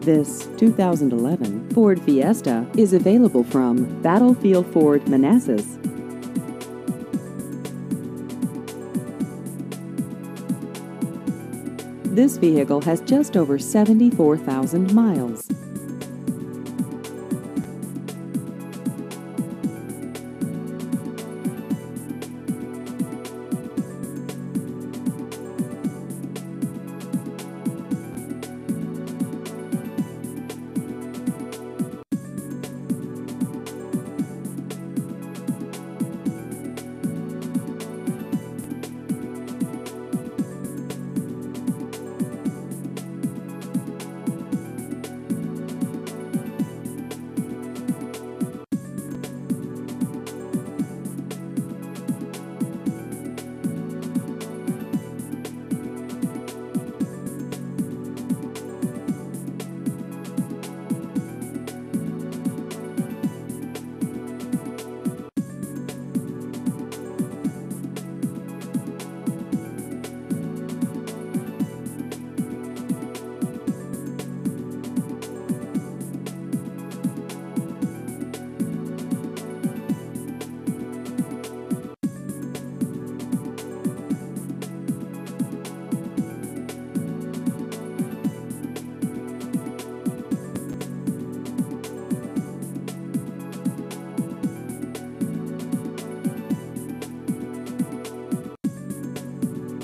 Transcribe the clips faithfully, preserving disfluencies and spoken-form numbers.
This two thousand eleven Ford Fiesta is available from Battlefield Ford Manassas. This vehicle has just over seventy-four thousand miles.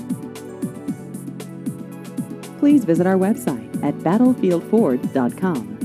Please visit our website at battlefield ford dot com.